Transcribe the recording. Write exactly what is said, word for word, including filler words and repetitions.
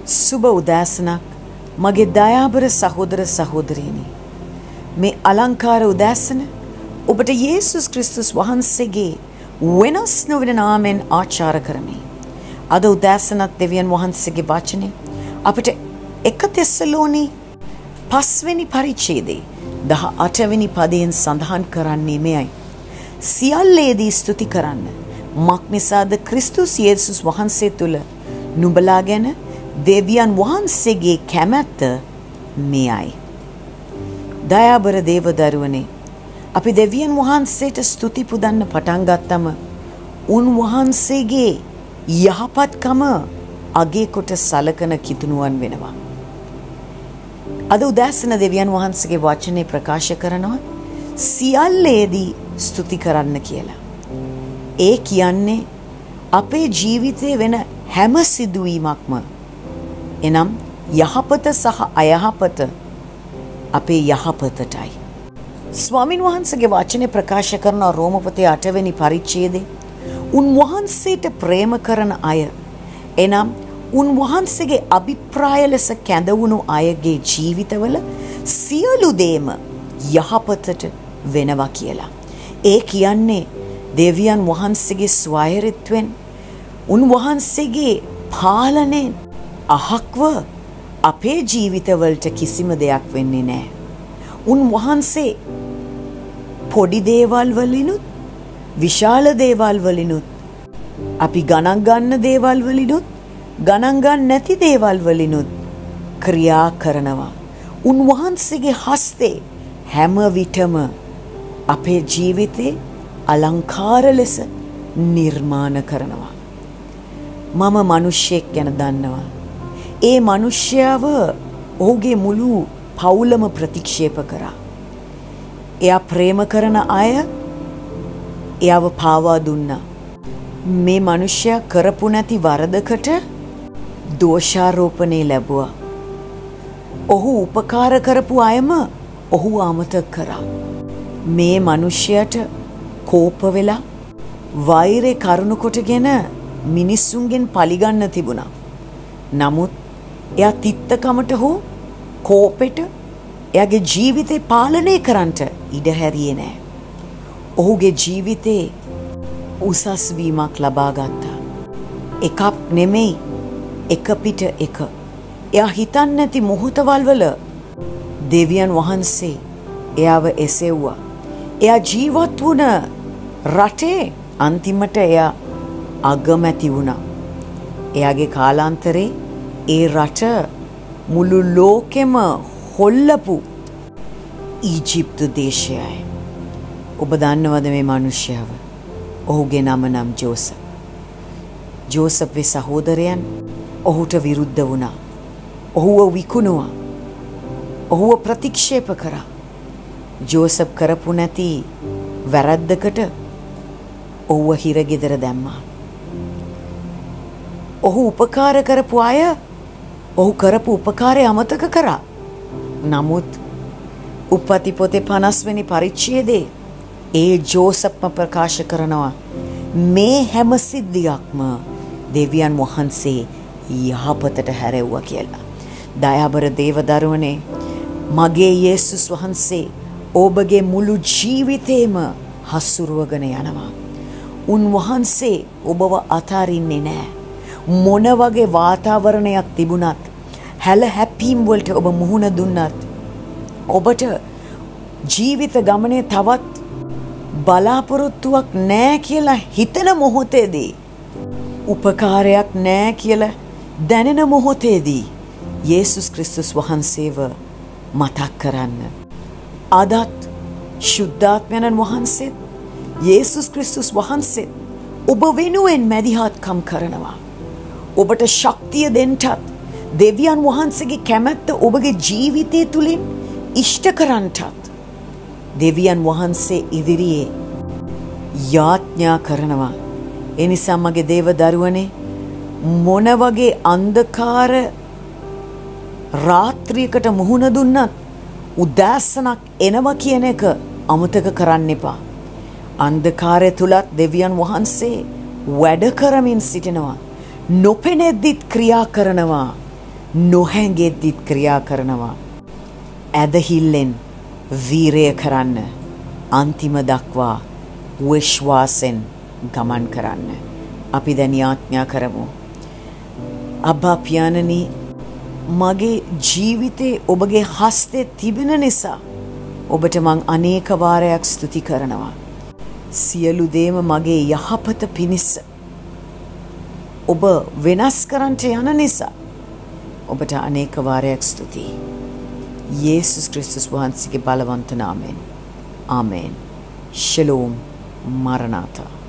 සුබ උදෑසනක් මගේ දයාබර සහෝදර සහෝදරියනි. මේ අලංකාර උදෑසන ඔබට යේසුස් ක්‍රිස්තුස් වහන්සේගේ වෙනස් නොවන නාමයෙන් ආචාර කරමි. අද උදෑසනත් දෙවියන් වහන්සේගේ වචනේ අපිට එක තෙසලෝනි පස්වෙනි පරිච්ඡේදයේ දහ අටවෙනි පදයෙන් සඳහන් කරන්නේ මෙයයි. සියල්ලේදී ස්තුති කරන්න. මක් නිසාද ක්‍රිස්තුස් යේසුස් වහන්සේ තුල නුඹලා ගැන දෙවියන් වහන්සේගේ කැමැත්ත මෙයයි. දයාබර දේව දරුවනේ, අපි දෙවියන් වහන්සේට ස්තුති පුදන්න පටන් ගත්තම උන්වහන්සේගේ යහපත්කම අගේ කොට සලකන කිතුණුවන් වෙනවා. අද උදෑසන දෙවියන් වහන්සේගේ වචනේ ප්‍රකාශ කරනවා සියල්ලේදී ස්තුති කරන්න කියලා. ඒ කියන්නේ අපේ ජීවිතේ වෙන හැම සිදුවීමක්ම, එනම් යහපත සහ අයහපත අපේ යහපතටයි. ස්වාමින් වහන්සේගේ වචනේ ප්‍රකාශ කරන රෝමපතේ අටවෙනි පරිච්ඡේදයේ උන්වහන්සේට ප්‍රේම කරන අය, එනම් උන්වහන්සේගේ අභිප්‍රාය ලෙස කැඳවුණු අයගේ ජීවිතවල සියලු දේම යහපතට වෙනවා කියලා. ඒ කියන්නේ දෙවියන් වහන්සේගේ ස්වෛරීත්වයෙන්, උන්වහන්සේගේ පාලනයෙන් අහක්ව අපේ ජීවිතවලට කිසිම දෙයක් වෙන්නේ නැහැ. උන්වහන්සේ පොඩි දේවල් වලිනුත් විශාල දේවල් වලිනුත් අපි ගණන් ගන්න දේවල් වලිනුත් ගණන් ගන්න නැති දේවල් වලිනුත් ක්‍රියා කරනවා. උන්වහන්සේගේ හස්තේ හැම විටම අපේ ජීවිතේ අලංකාර ලෙස නිර්මාණ කරනවා. මම මිනිහෙක් ගැන දන්නවා. ඒ මිනිහයව ඔහුගේ මුළු පවුලම ප්‍රතික්ෂේප කරා. එයා ප්‍රේම කරන අය එයාව පාවා දුන්නා. මේ මිනිහයා කරපු නැති වරදකට දෝෂාරෝපණය ලැබුවා. ඔහු උපකාර කරපු අයම ඔහු අමතක කරා. මේ මිනිහයාට කෝප වෙලා වෛරේ කරුණු කොටගෙන මිනිස්සුන්ගෙන් පලිගන්න තිබුණා. නමුත් එයා තිත්තකමට හෝ කෝපෙට එයාගේ ජීවිතේ පාලනය කරන්නට ඉඩ හැරියේ නැහැ. ඔහුගේ ජීවිතේ උසස් වීමක් ලබා ගත්තා. එකක් නෙමෙයි, එක පිට එක. එයා හිතන්නේ නැති මොහොතවල් වල දෙවියන් වහන්සේ එයාව එසෙව්වා. එයා ජීවත් වුණ රටේ අන්තිමට එයා අගමැති වුණා. එයාගේ කාලාන්තරේ ඒ රට මුළු ලෝකෙම හොල්ලපු ඊජිප්තු දේශයයි. ඔබ දන්නවද මේ මිනිහයව? ඔහුගේ නම නම් ජෝසප්. ජෝසප්ගේ සහෝදරයන් ඔහුට විරුද්ධ වුණා. ඔහුව විකුණුවා. ඔහුව ප්‍රතික්ෂේප කරා. ජෝසප් කරපු නැති වැරද්දකට ඔහුව හිරගෙදර දැම්මා. ඔහු උපකාර කරපු අය ඔහු කරපු උපකාරය අමතක කරා. නමුත් උපති පොතේ පනස් වෙනි පරිච්ඡේදයේ ඒ ජෝසප්ම ප්‍රකාශ කරනවා මේ හැම සිද්ධියක්ම දෙවියන් වහන්සේ යහපතට හැරෙව්වා කියලා. දයාබර දේව දරුවනේ, මගේ යේසුස් වහන්සේ ඔබගේ මුළු ජීවිතේම හසුරුවගෙන යනවා. උන්වහන්සේ ඔබව අතාරින්නේ නැහැ. මොන වගේ වාතාවරණයක් තිබුණත්, හැල හැප්පීම් වලට ඔබ මුහුණ දුන්නත්, ඔබට ජීවිත ගමනේ තවත් බලාපොරොත්තුවක් නැහැ කියලා හිතන මොහොතේදී, උපකාරයක් නැහැ කියලා දැනෙන මොහොතේදී යේසුස් ක්‍රිස්තුස් වහන්සේව මතක් කරන්න. අදත් ශුද්ධාත්මයන් වහන්සේ යේසුස් ක්‍රිස්තුස් වහන්සේ ඔබ වෙනුවෙන් මැදිහත්කම් කරනවා. ඔබට ශක්තිය දෙන්නත්, දෙවියන් වහන්සේගේ කැමැත්ත ඔබගේ ජීවිතය තුලින් ඉෂ්ට කරන්නත් දෙවියන් වහන්සේ ඉදිරියේ යාඥා කරනවා. ඒ නිසා මගේ දේව දරුවනේ, මොන වගේ අන්ධකාර රාත්‍රියකට මුහුණ දුන්නත් උදෑසනක් එනවා කියන එක අමතක කරන්න එපා. අන්ධකාරය තුලත් දෙවියන් වහන්සේ වැඩ කරමින් සිටිනවා. නොපෙනෙද්දිත් ක්‍රියා කරනවා. නොහැඟෙද්දිත් ක්‍රියා කරනවා. ඇදහිල්ලෙන් වීරය කරන්න, අන්තිම දක්වා විශ්වාසෙන් ගමන් කරන්න. අපි දැන් යාඥා කරමු. අබ්බා පියාණනි, මගේ ජීවිතේ ඔබගේ හස්තේ තිබෙන නිසා ඔබට මං අනේක වාරයක් ස්තුති කරනවා. සියලු දේම මගේ යහපත පිණිස ඔබ වෙනස් කරන්නට යන නිසා ඔබට අනේක වාරයක් ස්තුතියි. යේසුස් ක්‍රිස්තුස් වහන්සේගේ බලවන්ත නාමයෙන්. ආමේන්. ශලෝම්. මරණාතා.